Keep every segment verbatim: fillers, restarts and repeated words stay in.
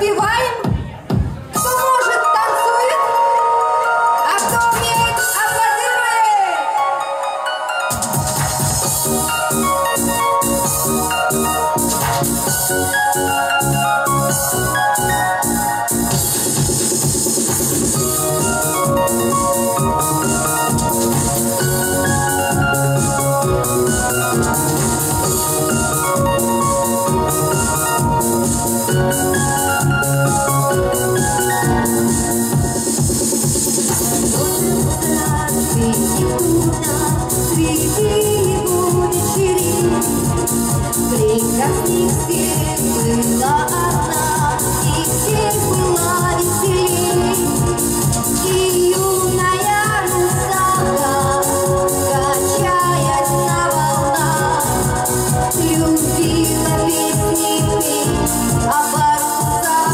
подпеваем. Кто может, танцует, а кто умеет, прекрасных всех была одна, и всех была веселей. И юная русалка, качаясь на волнах, любила песни петь о парусах.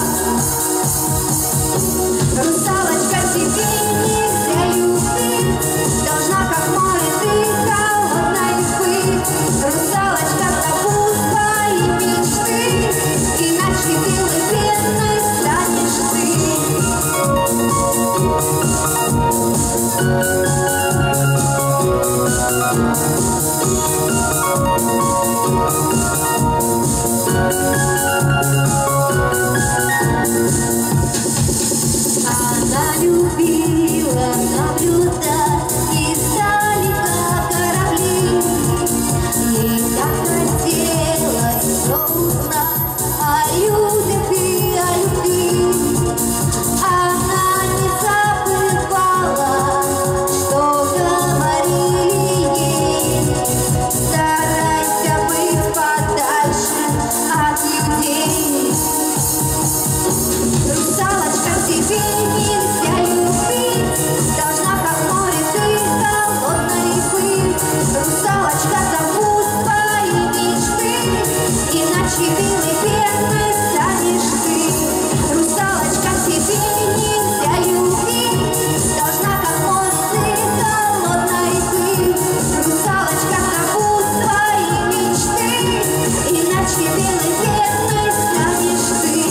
Русалочка, тебе нельзя любить, должна как море ты холодной быть. Русалочка, забудь свои мечты, иначе белой пеной станешь ты. Она любила наблюдать издалека корабли. Ей так хотелось все узнать о людях и о любви. Она не забывала, что говорили ей: старайся быть подальше от людей. Русалочка, тебе нельзя любить, должна как море ты холодной быть. Русалочка, забудь свои мечты, иначе белой пеной станешь ты. Русалочка, тебе нельзя любить, должна как море ты холодной быть. Русалочка, забудь свои мечты, иначе белой пеной станешь ты.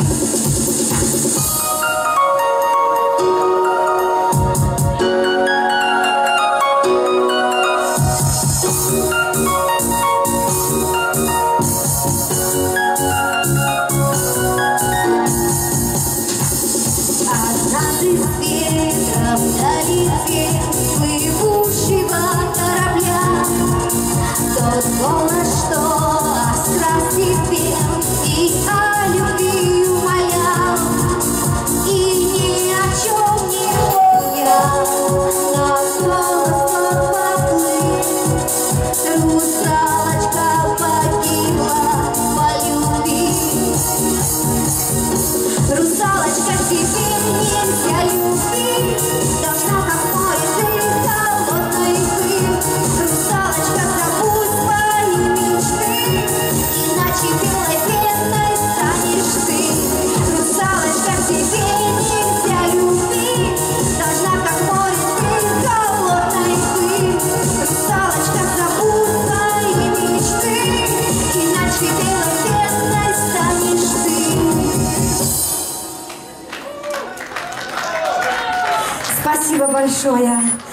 Однажды с ветром долетел плывущего корабля тот голос, что о страсти пел и о любви умолял. И ни о чем не помня, на голос тот поплыл. Русалочка погибла по любви. Русалочка, тебе нельзя любить, должна как море ты холодной быть. Русалочка, забудь свои мечты, иначе белой пеной станешь ты. Русалочка, тебе нельзя любить, должна как море ты холодной быть. Русалочка, забудь свои мечты, иначе белой пеной станешь ты. Спасибо большое.